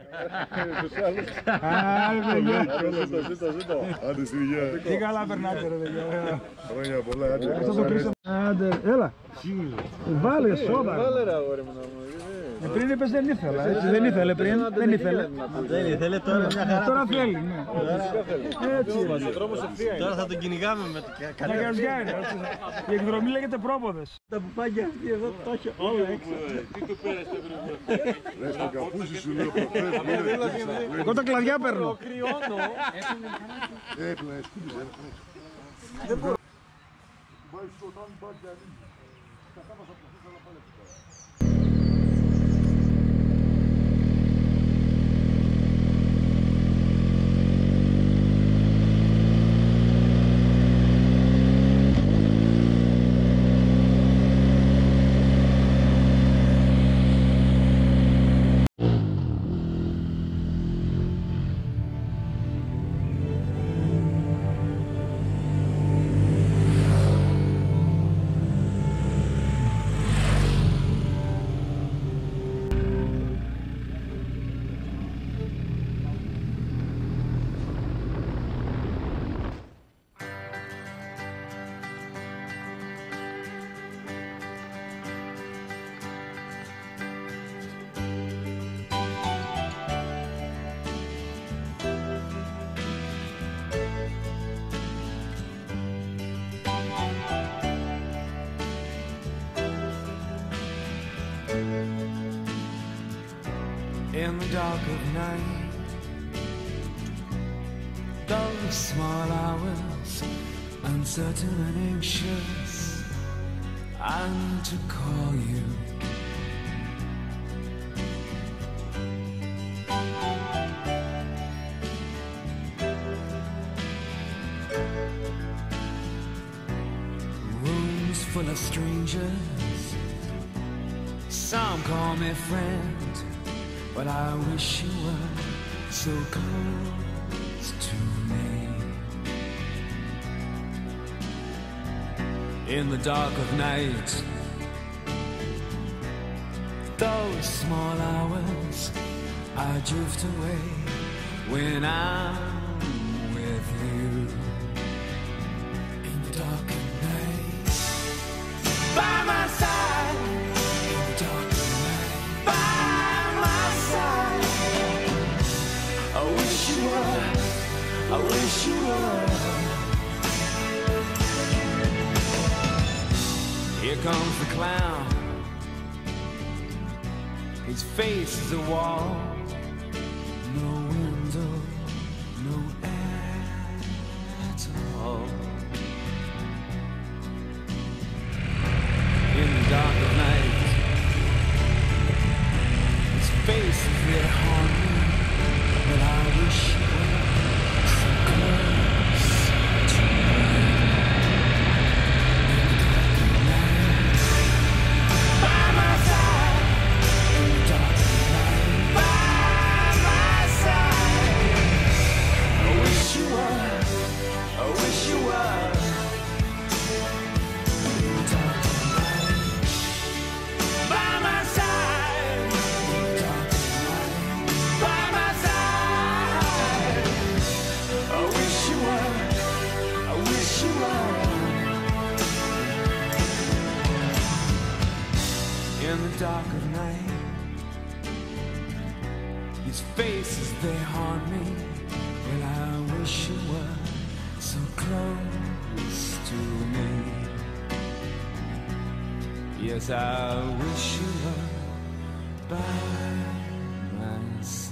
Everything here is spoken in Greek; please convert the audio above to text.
Τους άλλους. Ζήτω. Άντε στη υγεία. Τι καλά περνάτε ρε παιδιά. Χρόνια πολλά. Άντε, έλα. Βάλε σόδα. Βάλε ρε αγόρι μου να μου. Πριν είπες δεν ήθελα, έτσι δεν ήθελε πριν, δεν ήθελε. Δεν ήθελε, τώρα μια χαρά. Τώρα θέλει, ναι. Έτσι. Τώρα θα τον κυνηγάμε με Τα καρδιά είναι, έτσι. Η εκδρομή λέγεται πρόποδες. τα πουπάκια αυτή εδώ, τα έχει όλα έξω. Τι του πέρασε πριν. Ρε στο καπούσι σου λέω προχθές. Εγώ τα κλαδιά παίρνω. Κρυώνω. Σκούπιζε. In the dark of night, those small hours, uncertain and anxious, I need to call you. Rooms full of strangers, some call me friend, but I wish you were so close to me. In the dark of night, those small hours, I drift away when I'm with you. In the dark of night, by my side. In the dark of night, by my side. I wish you were, I wish you were. Here comes the clown. His face is a wall. No window, no air at all. In the dark of night, his face is there haunting, but I wish you were so close to me. By my side, in the dark of night, by my side. I wish you were, I wish you were. In the dark of night, by my side. In the dark of night, by my side. I wish you were, I wish you were. In the dark of night, his face is they haunt me. Well, I wish you were so close to me. Yes, I wish you were by my side.